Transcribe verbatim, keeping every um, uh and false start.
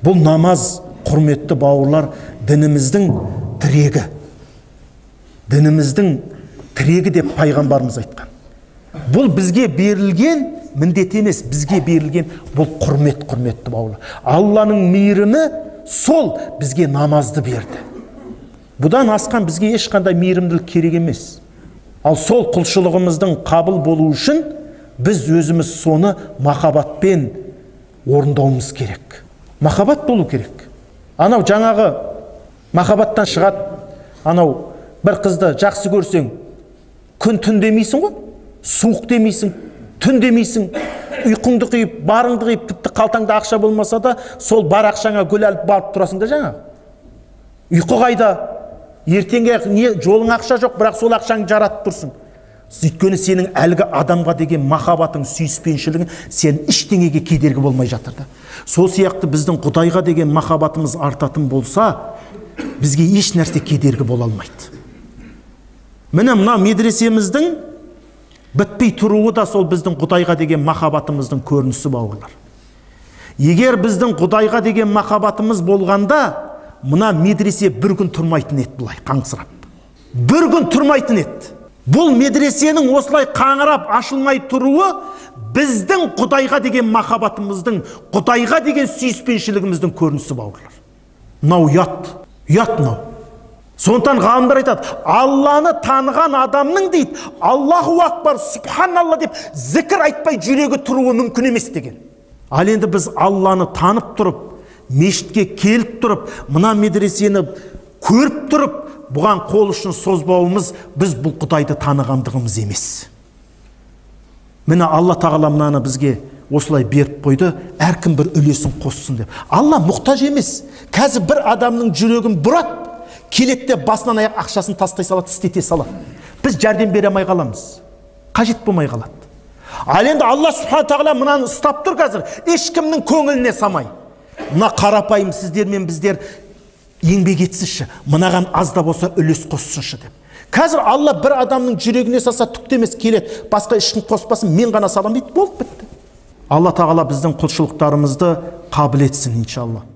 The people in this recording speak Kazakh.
Бұл намаз, құрметті бауырлар, дініміздің тірегі. Дініміздің тірегі деп пайғамбарымыз айтқан. Бұл бізге берілген міндет емес, бізге берілген бұл құрмет, құрметті бауырлар. Алланың мейірімі сол бізге намазды берді. Бұдан асқан бізге ешқандай мейірімділік керек емес. Ал сол құлшылығымыздың қабыл болу үшін біз өзіміз соны махаббатпен орындауымыз керек. Махаббат болу керек. Анау жаңағы махаббаттан шығады. Анау бір қызды жақсы көрсең, күн түн демейсің ғой, суық демейсің, түн демейсің, ұйқыңды қиып, барыңды қиып, тіпті қалтаңда ақша болмаса да, сол бар ақшаңа гүл алып барып тұрасың да жаңағы. Ұйқы қайда? Ертеңге не жолың ақша жоқ, бірақ сол ақшаңды жаратып тұрсың. Өйткені сенің әлгі адамға деген махаббатың, сүйіспеншілігің сен ештеңеге кедергі болмай жатыр да. Сол сияқты біздің Құдайға деген махаббатымыз артатын болса, бізге еш нәрсе кедергі бола алмайды. Міне мына медресеміздің бітпей тұруы да сол біздің Құдайға деген махаббатымыздың көрінісі, бауырлар. Егер біздің Құдайға деген махаббатымыз болғанда, мына медресе бір күн тұрмайтын еді, бұлай қаңсырап. Бір күн тұрмайтын еді. Бұл медресенің осылай қаңырап ашылмай тұруы біздің Құдайға деген махаббатымыздың, Құдайға деген сүйіспеншілігіміздің көрінісі, бауырлар. Мынау ұят, ұят мынау. Сондықтан ғалымдар айтады, Алланы таныған адамның дейді, Аллаху акбар, субханалла деп зікір айтпай жүрегі тұруы мүмкін емес деген. Ал енді біз Алланы танып тұрып, мешітке келіп тұрып, мына медресені көріп тұрып, бұған қол үшін созбауымыз біз бұл Құдайды танығандығымыз емес. Міне Алла тағала мынаны бізге осылай беріп қойды, әркім бір үлесін қоссын деп. Алла мұқтаж емес. Қазір бір адамның жүрегін бұрат, келетте басынан аяқ ақшасын тастай салады, істете салады. Біз жәрдем бере алмай қаламыз. Қажет болмай қалады. Ал енді Алла субхана тағала мынаны ұстап тұр қазір, ешкімнің көңіліне самай. Мына қарапайым сіздер мен біздер еңбек етсінші, мынаған аз да болса үлес қоссыншы деп. Қазір Алла бір адамның жүрегіне салса түктемес келеді, басқа ешкім қоспасын, мен ғана салам дейді, болып бітті. Алла тағала біздің құлшылықтарымызды қабыл етсін, иншалла.